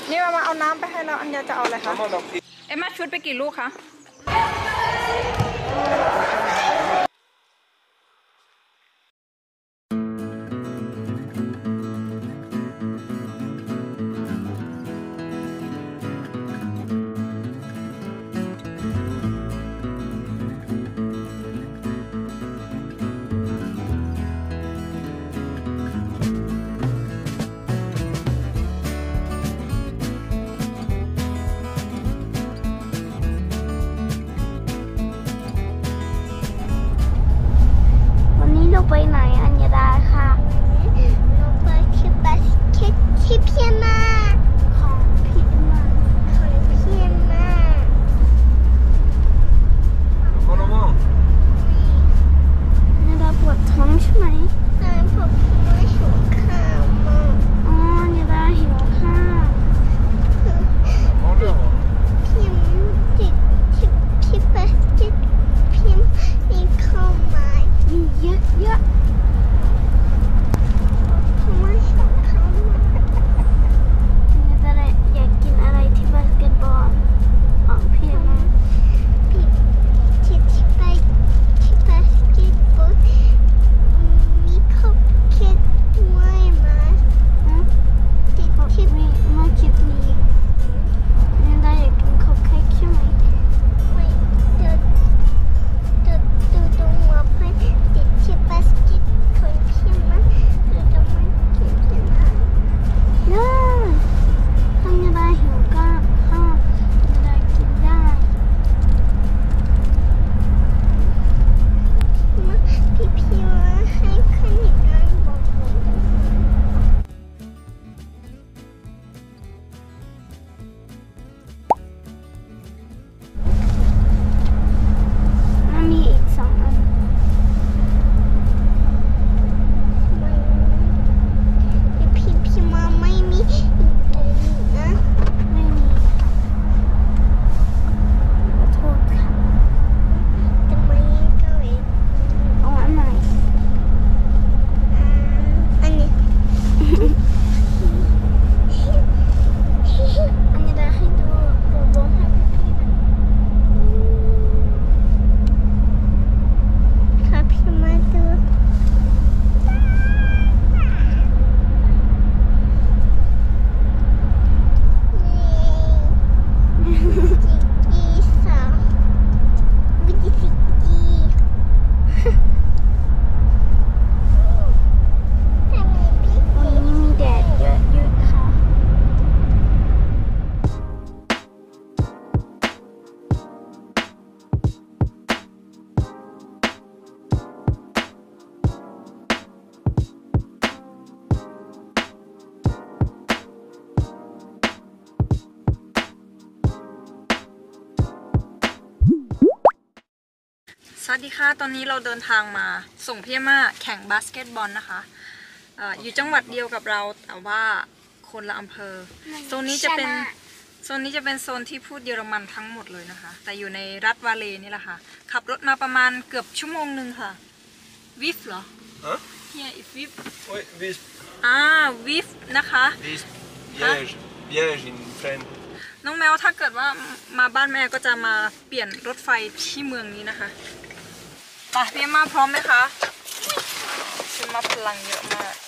นี่มาเอาน้ำไปให้เราอันยาจะเอาอะไรคะเอ็มมาชุดไปกี่ลูกคะไปไหนอัญญาดาค่ะเราไปที่บาสเกตที่เพียมาของพี่มาของพี่มาอัญญาดาปวดท้องใช่ไหมใช่ปวดท้องหิวข้าวมากอ๋ออัญญาดาหิวข้าวพิมติดที่บาสเกตพิมมีข้าวไม้มีเยอะสวัสดีค่ะตอนนี้เราเดินทางมาส่งพี่ม่าแข่งบาสเกตบอลนะคะอยู่จังหวัดเดียวกับเราแต่ว่าคนละอำเภอโซนนี้จะเป็นโซนที่พูดเยอรมันทั้งหมดเลยนะคะแต่อยู่ในรัฐวาเลนี่แหละค่ะขับรถมาประมาณเกือบชั่วโมงหนึ่งค่ะวิฟเหรอเฮียอีวิฟวิฟนะคะน้องแมวถ้าเกิดว่ามาบ้านแม่ก็จะมาเปลี่ยนรถไฟที่เมืองนี้นะคะไปพี่มาพร้อมไหมคะพี่มาพลังเยอะมาก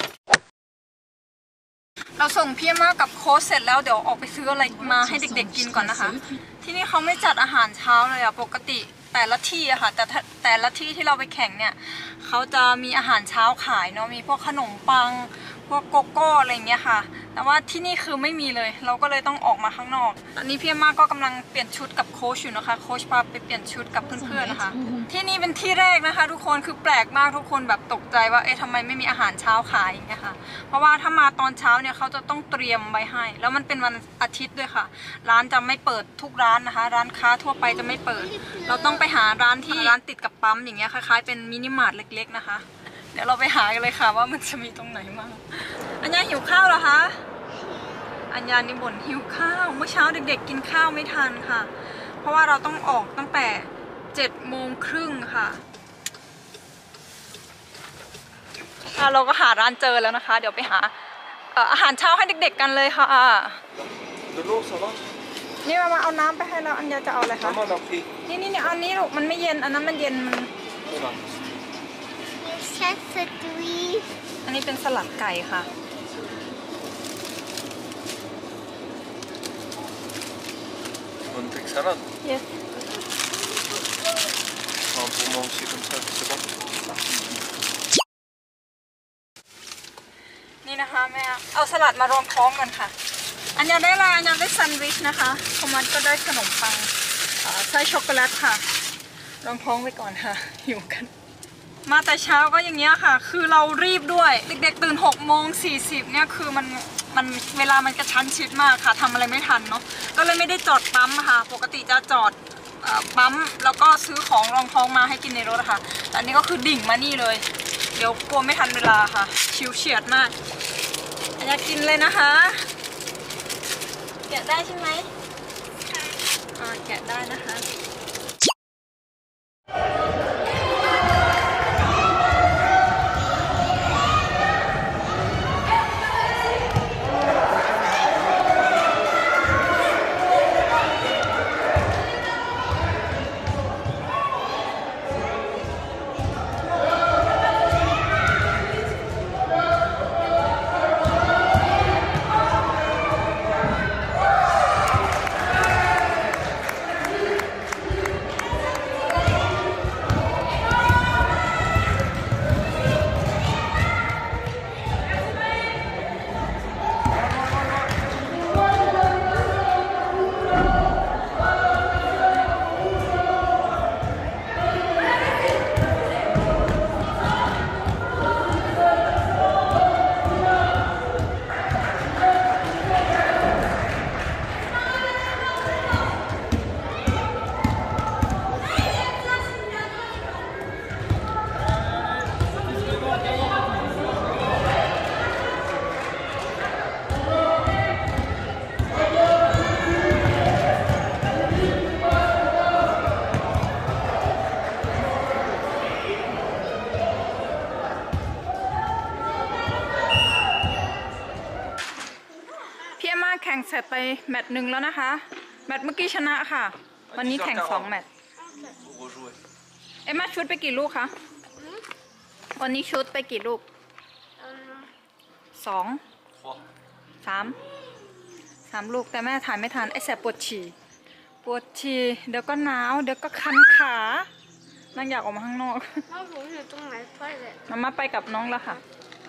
เราส่งพี่มากับโค้ชเสร็จแล้วเดี๋ยวออกไปซื้ออะไรมาให้เด็กๆกินก่อนนะคะที่นี่เขาไม่จัดอาหารเช้าเลยอะปกติแต่ละที่อะค่ะแต่ละที่ที่เราไปแข่งเนี่ยเขาจะมีอาหารเช้าขายเนาะมีพวกขนมปังพวกโกโก้อะไรอย่างเงี้ยค่ะแต่ว่าที่นี่คือไม่มีเลยเราก็เลยต้องออกมาข้างนอกตอนนี้พี่มาก็กำลังเปลี่ยนชุดกับโค้ชอยู่นะคะโค้ชพาไปเปลี่ยนชุดกับเพื่อนๆนะคะที่นี่เป็นที่แรกนะคะทุกคนคือแปลกมากทุกคนแบบตกใจว่าทำไมไม่มีอาหารเช้าขายอย่างเงี้ยค่ะเพราะว่าถ้ามาตอนเช้าเนี่ยเขาจะต้องเตรียมไว้ให้แล้วมันเป็นวันอาทิตย์ด้วยค่ะร้านจะไม่เปิดทุกร้านนะคะร้านค้าทั่วไปจะไม่เปิดเราต้องไปหาร้านติดกับปั๊มอย่างเงี้ยคล้ายๆเป็นมินิมาร์ทเล็กๆนะคะเดี๋ยวเราไปหากันเลยค่ะว่ามันจะมีตรงไหนบ้างอัญญาหิวข้าวเหรอคะอัญญานี่บ่นหิวข้าวเมื่อเช้าเด็กๆกินข้าวไม่ทันค่ะเพราะว่าเราต้องออกตั้งแต่7:30ค่ะเราก็หาร้านเจอแล้วนะคะเดี๋ยวไปหาอาหารเช้าให้เด็กๆกันเลยค่ะ De l'eau, ça va? นี่มาเอาน้ำไปให้เราอันยาจะเอาอะไรคะ Maman l'a pris. นี่อันนี้ลูกมันไม่เย็นอันนั้นมันเย็นมัน Voilà. ฉันสตรีอันนี้เป็นสลัดไก่ค่ะ Bonne tes salade. yes Enfin, pour moi aussi comme ça, c'est bon. นี่นะคะแม่เอาสลัดมารองท้องกันค่ะ อันยาได้อะไรอันยาได้แซนด์วิชนะคะโทมัสก็ได้ขนมปังไส้ช็อกโกแลตค่ะรองท้องไปก่อนค่ะหิวกัน มาแต่เช้าก็อย่างเงี้ยค่ะ คือเรารีบด้วยเด็กๆตื่น6:40เนี่ยคือมันเวลามันกระชั้นชิดมากค่ะทำอะไรไม่ทันเนาะก็เลยไม่ได้จอดปั๊มค่ะปกติจะจอดปั๊มแล้วก็ซื้อของรองท้องมาให้กินในรถค่ะแต่อันนี้ก็คือดิ่งมานี่เลยเดี๋ยวกลัวไม่ทันเวลาค่ะชิวเฉียดมากอยากกินเลยนะคะแกะได้ใช่ไหมแกะได้นะคะ แข่งเสร็จไปแมตช์หนึ่งแล้วนะคะแมตช์เมื่อกี้ชนะค่ะวันนี้แข่ง2 แมตช์เอ็มมาชุดไปกี่ลูกคะวันนี้ชุดไปกี่ลูก2 3 ลูกแต่แม่ถ่ายไม่ทันไอ้แสบปวดฉี่เดี๋ยวก็หนาวเดี๋ยวก็คันขานั่งอยากออกมาข้างนอกน้องผมอยู่ตรงไหนพ่อเลยมาไปกับน้องแล้วค่ะ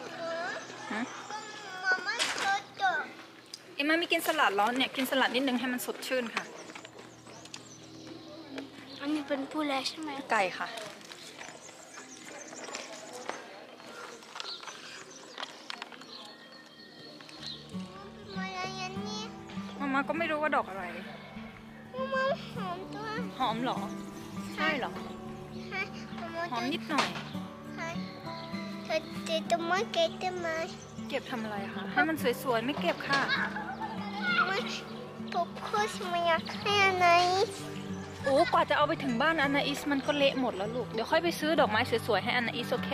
เอ็มมามีกินสลัดร้อนเนี่ยกินสลัดนิดนึงให้มันสดชื่นค่ะอันนี้เป็นปูแล้วใช่ไหมไก่ค่ะมาก็ไม่รู้ว่าดอกอะไรมาหอมตัวหอมเหรอใช่เหรอใช่หอมนิดหน่อยใช่เธอจะต้นไม้เก็บต้นไม้เก็บทำอะไรคะให้มันสวยๆไม่เก็บค่ะไม่พวกคุณไม่อยากให้อะไรโอ้กว่าจะเอาไปถึงบ้านอนาอิสมันก็เละหมดแล้วลูกเดี๋ยวค่อยไปซื้อดอกไม้สวยๆให้อนาอิสโอเค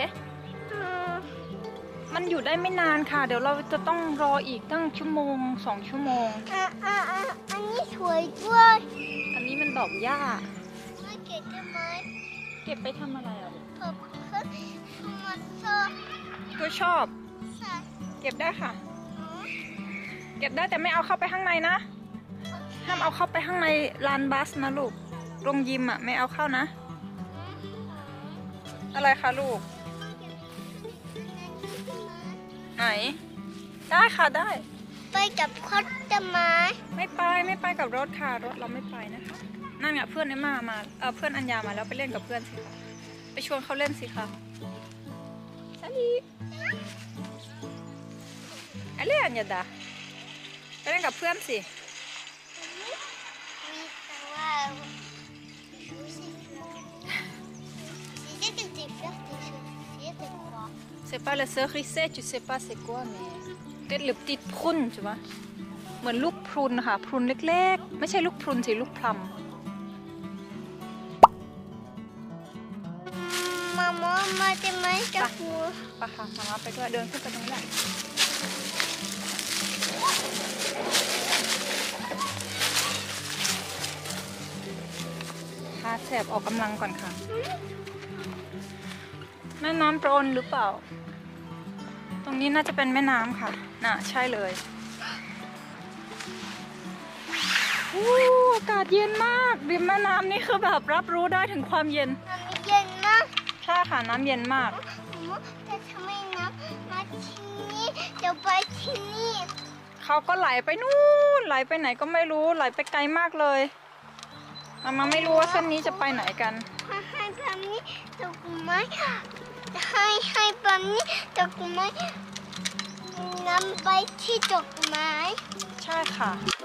มันอยู่ได้ไม่นานค่ะเดี๋ยวเราจะต้องรออีกตั้ง1-2 ชั่วโมงอันนี้สวยด้วยอันนี้มันดอกหญ้าไม่เก็บต้นไม้เก็บไปทำอะไรอ่ะพวกคุณมาชอบก็ชอบใช่เก็บได้ค่ะ เก็บได้แต่ไม่เอาเข้าไปข้างในนะห้ามเอาเข้าไปข้างในลานบัสนะลูกโรงยิมอ่ะไม่เอาเข้านะอะไรคะลูกไหนได้ค่ะได้ไปกับคอตต้นไม้ไม่ไปกับรถค่ะรถเราไม่ไปนะคะนั่นไงเพื่อนเนี่ยมาเพื่อนอัญญามาแล้วไปเล่นกับเพื่อนสิคะไปชวนเขาเล่นสิคะสวัสดีอะไรอัญญาดาไปเล่นกับเพื่อนสิ C'est pas la cerise, tu sais pas c'est quoi, mais peut-être le petit prune, tu vois. เหมือนลูกพรุนค่ะ พรุนเล็กๆ ไม่ใช่ลูกพรุนสิลูกพลัมมาจะไหมกับหนูไปค่ะมาไปด้วยเดินขึ้นไปตรงนี้แหละแสบออกกำลังก่อนค่ะ แม่น้ำปรนหรือเปล่า ตรงนี้น่าจะเป็นแม่น้ำค่ะน่ะใช่เลยอากาศเย็นมากริมแม่น้ำนี่คือแบบรับรู้ได้ถึงความเย็นน้ำเย็นมากใช่ค่ะน้ำเย็นมากแต่ทำไมน้ำมาที่นี่เดี๋ยวไปที่นี่เขาก็ไหลไปนู่นไหลไปไหนก็ไม่รู้ไหลไปไกลมากเลยมาไม่รู้ว่าเส้นนี้จะไปไหนกันให้แบบนี้ดอกไม้ให้แบบนี้ดอกไม้นำไปที่ดอกไม้ใช่ค่ะ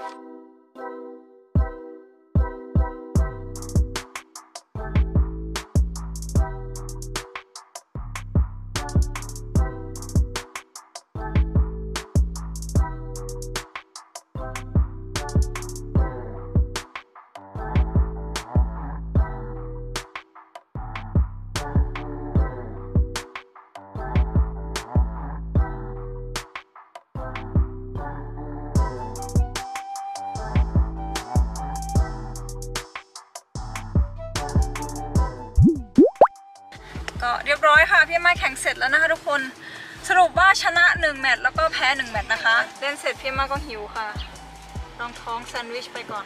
ก็เรียบร้อยค่ะพี่มาแข่งเสร็จแล้วนะคะทุกคนสรุปว่าชนะ1แมตช์แล้วก็แพ้1แมตช์นะคะเล่นเสร็จพี่มาก็หิวค่ะลองท้องแซนด์วิชไปก่อน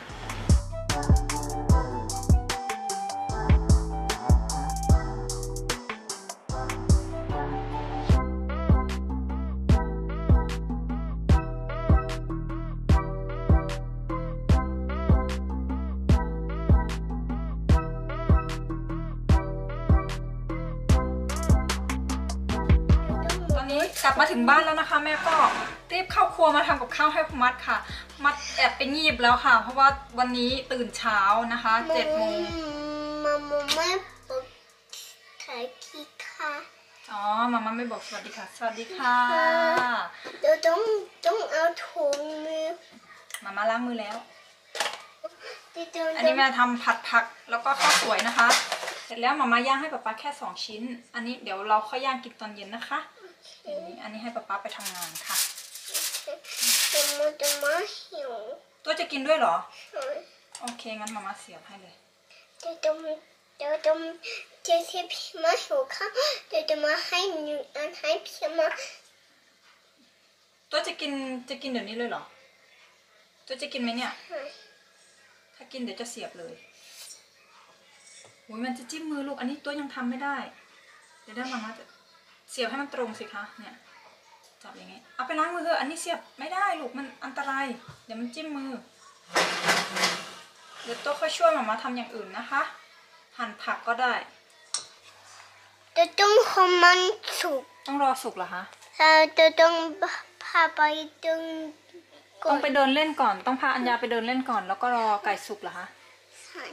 ตอนนี้กลับมาถึงบ้านแล้วนะคะแม่ก็รีบเข้าครัวมาทำกับข้าวให้พมัดค่ะมัดแอบไปงีบแล้วค่ะเพราะว่าวันนี้ตื่นเช้านะคะ7 โมงมาไม่บอกถ่ายคีค่ะอ๋อมาไม่บอกสวัสดีค่ะสวัสดีค่ะเดี๋ยวต้องเอาถุงมือมาล้างมือแล้วเดี๋ยวอันนี้แม่ทำผัดผักแล้วก็ข้าวสวยนะคะเสร็จแล้วมาย่างให้ป๊าป๊าแค่2 ชิ้นอันนี้เดี๋ยวเราค่อยย่างกินตอนเย็นนะคะอันนี้ให้ป๊าป๊าไปทำงานค่ะจะมาหิวตัวจะกินด้วยเหรอโอเคงั้นมาเสียบให้เลยเดี๋ยวจะให้พี่มาหิวข้าวเดี๋ยวจะมาให้หนูอันให้พี่มาตัวจะกินเดี๋ยวนี้เลยเหรอตัวจะกินไหมเนี่ยถ้ากินเดี๋ยวจะเสียบเลยโอ้ยมันจะจิ้มมือลูกอันนี้ตัวยังทำไม่ได้เดี๋ยวได้มาจะเสียบให้มันตรงสิคะเนี่ยจับอย่างงี้เอาไปล้างมือเถอะอันนี้เสียบไม่ได้ลูกมันอันตรายเดี๋ยวมันจิ้มมือเดี๋ยวตัวค่อยช่วยมาทำอย่างอื่นนะคะหั่นผักก็ได้จะต้องคอมันสุกต้องรอสุกเหรอคะจะต้องพาไปดึงต้องไปเดินเล่นก่อนต้องพาอัญญาไปเดินเล่นก่อนแล้วก็รอไก่สุกเหรอคะใช่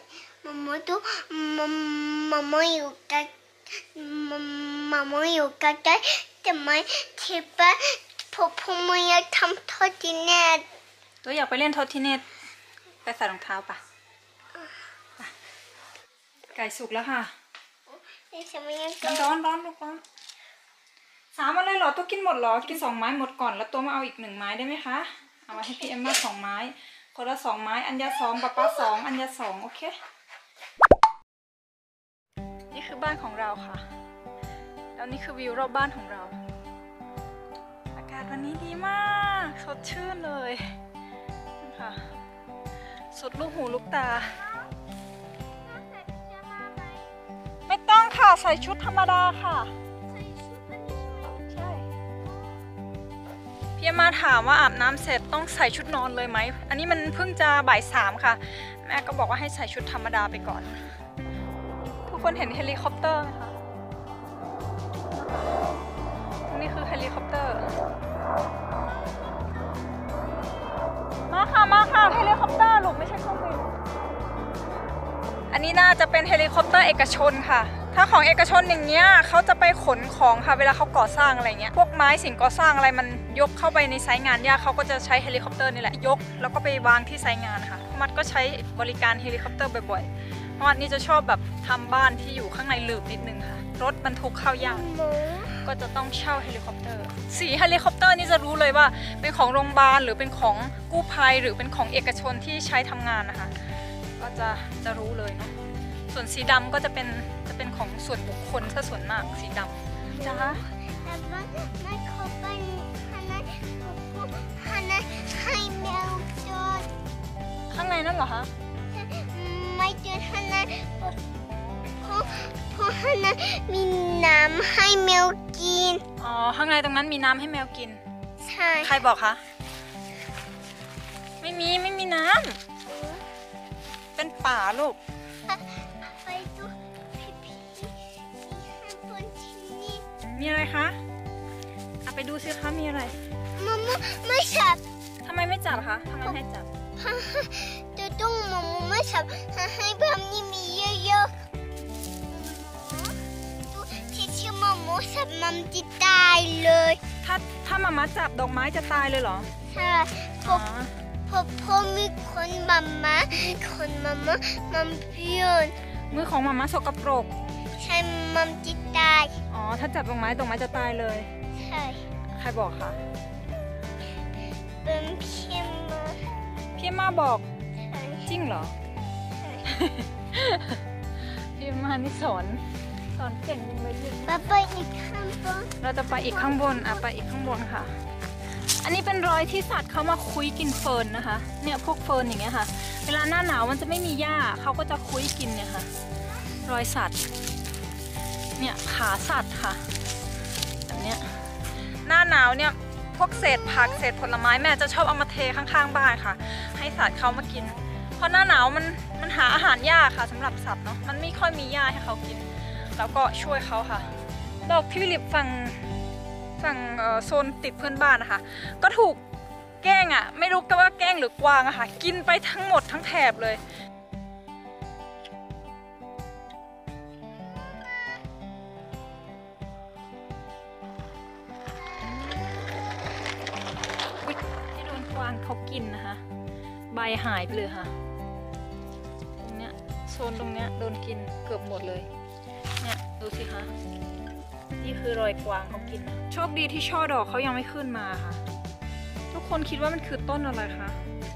มาม่าอยู่กันมาม่าอยู่กันได้แต่ไม่ที่บ้านผมไม่อยากทำทอดที่แน่ตัวอยากไปเล่นโทษทีเนตไปใส่รองเท้าปะไปไก่สุกแล้วค่ะแต่ฉันไม่อยากมันร้อนลูกร้อน3 อันเลยเหรอตัวกินหมดเหรอกิน2 ไม้หมดก่อนแล้วตัวมาเอาอีก1 ไม้ได้ไหมคะเอาไว้ให้พี่เอ็มมา2 ไม้คนละ2 ไม้อัญญา2ป๊าป๊า2อัญญา2โอเคนี่คือบ้านของเราค่ะแล้วนี่คือวิวรอบบ้านของเราอากาศวันนี้ดีมากสดชื่นเลยค่ะสุดลูกหูลูกตาไม่ต้องค่ะใส่ชุดธรรมดาค่ะใช่พี่มาถามว่าอาบน้ำเสร็จต้องใส่ชุดนอนเลยไหมอันนี้มันเพิ่งจะบ่าย 3ค่ะแม่ก็บอกว่าให้ใส่ชุดธรรมดาไปก่อนทุกคนเห็นเฮลิคอปเตอร์ไหมคะนี่คือเฮลิคอปเตอร์มาค่ะเฮลิคอปเตอร์ลูกไม่ใช่เครื่องบินอันนี้น่าจะเป็นเฮลิคอปเตอร์เอกชนค่ะถ้าของเอกชนอย่างเงี้ยเขาจะไปขนของค่ะเวลาเขาก่อสร้างอะไรเงี้ยพวกไม้สิ่งก่อสร้างอะไรมันยกเข้าไปในไซต์งานยากเขาก็จะใช้เฮลิคอปเตอร์นี่แหละยกแล้วก็ไปวางที่ไซต์งานค่ะมัดก็ใช้บริการเฮลิคอปเตอร์บ่อยๆเพราะมัดนี่จะชอบแบบทำบ้านที่อยู่ข้างในหลืบนิดนึงค่ะรถบรรทุกเข้ายากก็จะต้องเช่าเฮลิคอปเตอร์สีเฮลิคอปเตอร์นี่จะรู้เลยว่าเป็นของโรงพยาบาลหรือเป็นของกู้ภัยหรือเป็นของเอกชนที่ใช้ทำงานนะคะก็จะรู้เลยเนาะส่วนสีดำก็จะเป็นของส่วนบุคคลซะส่วนมากสีดำจ้าแล้วไม่เข้าไปฮันน่าให้แมวจดข้างในนั่นเหรอคะไม่จดฮันน่าเพราะฮันน่ามีน้ำให้แมวกินอ๋อข้างในตรงนั้นมีน้ำให้แมวกินใช่ใครบอกคะไม่มีน้ำเป็นป่าลูกไปดูพี่มีข้างบนที่นี่มีอะไรคะเอาไปดูสิคะมีอะไรมาไม่จับทำไมไม่จับคะทำไมให้จับจะต้องมาไม่จับให้แบบนี้มีเยอะๆดูที่ชื่อมาโมสับมันจะตายเลยถ้ามาม่าจับดอกไม้จะตายเลยเหรอใช่พอ๋อมีคนมันเพี้ยนมือของมาม่าสกปรกใช่มันจะตายอ๋อถ้าจับดอกไม้จะตายเลยใช่ใครบอกคะเป็นเพี้ยนมาพี่มาบอกใช่จริงเหรอ พี่มานี่สอนเก่งจริงเลยจริงไปอีกข้างบนเราจะไปอีกข้างบนไปอีกข้างบนค่ะ อันนี้เป็นรอยที่สัตว์เขามาคุยกินเฟิร์นนะคะ เนี่ยพวกเฟิร์นอย่างเงี้ยค่ะ เวลาหน้าหนาวมันจะไม่มีหญ้าเขาก็จะคุยกินเนี่ยค่ะ รอยสัตว์ เนี่ยขาสัตว์ค่ะแบบเนี้ยหน้าหนาวเนี่ยพวกเศษผักเศษผลไม้แม่จะชอบเอามาเทข้างๆบ้านค่ะ ให้สัตว์เขามากิน เพราะหน้าหนาวมันหาอาหารยากค่ะสำหรับสัตว์เนาะ มันไม่ค่อยมีหญ้าให้เขากิน แล้วก็ช่วยเขาค่ะ ดอกทิวลิปฝั่งโซนติดเพื่อนบ้านนะคะ ก็ถูกแกล้งอ่ะ ไม่รู้ว่าแกล้งหรือกวางอะค่ะ กินไปทั้งหมดทั้งแถบเลย อุ๊ยที่โดนกวางเขากินนะคะ ใบหายไปเลยค่ะ ตรงเนี้ยโซนตรงเนี้ยโดนกินเกือบหมดเลย เนี่ยดูสิคะ นี่คือรอยกวางเขากินนะโชคดีที่ช่อดอกเขายังไม่ขึ้นมาค่ะ ทุกคนคิดว่ามันคือต้นอะไรคะ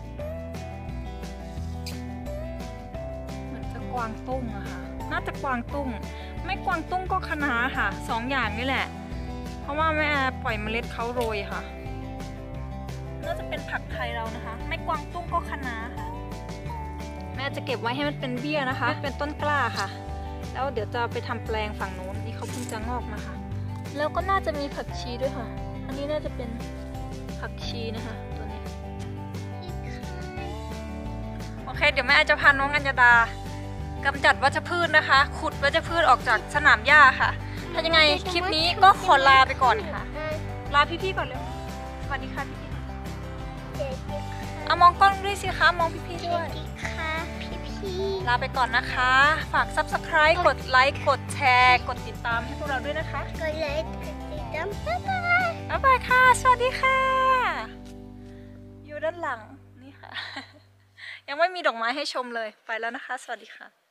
เหมือนจะกวางตุ้งอะค่ะ น่าจะกวางตุ้ง ไม่กวางตุ้งก็คะน้าค่ะสองอย่างนี่แหละ เพราะว่าแม่ปล่อยเมล็ดเขาโรยค่ะ น่าจะเป็นผักไทยเรานะคะ ไม่กวางตุ้งก็คะน้าค่ะ แม่จะเก็บไว้ให้มันเป็นเบี้ยนะคะ เป็นต้นกล้าค่ะ แล้วเดี๋ยวจะไปทำแปลงฝั่งนู้นนี่เขาเพิ่งจะงอกมาค่ะ แล้วก็น่าจะมีผักชีด้วยค่ะ อันนี้น่าจะเป็นผักชีนะคะตัวนี้ โอเค เดี๋ยวแม่จะพาน้องอัญญดากำจัดวัชพืชนะคะ ขุดวัชพืชออกจากสนามหญ้าค่ะ ถ้ายังไงคลิปนี้ก็ขอลาไปก่อนค่ะ ลาพี่ๆก่อนเร็วสวัสดีค่ะพี่ๆเอามองกล้องด้วยสิคะ มองพี่ๆด้วยค่ะพี่ลาไปก่อนนะคะ ฝาก Subscribe กดไลค์ กดแชร์ กดติดตามให้พวกเราด้วยนะคะก็เลยติดตามบ๊ายบายบ๊ายบายค่ะ สวัสดีค่ะ อยู่ด้านหลัง นี่ค่ะ ยังไม่มีดอกไม้ให้ชมเลย ไปแล้วนะคะ สวัสดีค่ะ